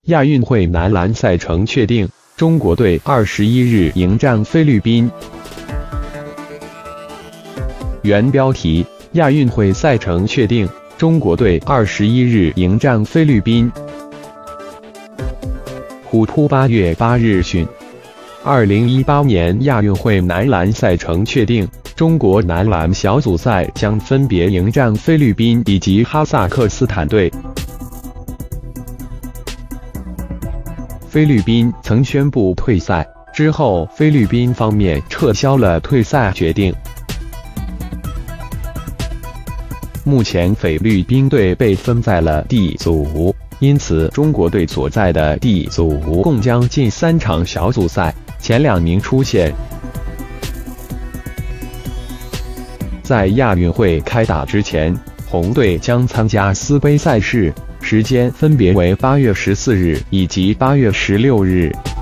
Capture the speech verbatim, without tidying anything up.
亚运会男篮赛程确定，中国队二十一日迎战菲律宾。原标题：亚运会赛程确定，中国队二十一日迎战菲律宾。虎扑八月八日讯，二零一八年亚运会男篮赛程确定，中国男篮小组赛将分别迎战菲律宾以及哈萨克斯坦队。菲律宾曾宣布退赛，之后菲律宾方面撤销了退赛决定。目前菲律宾队被分在了 D 组，因此中国队所在的 D 组共将进三场小组赛，前两名出线。在亚运会开打之前，红队将参加丝杯赛事，时间分别为八月十四日以及八月十六日。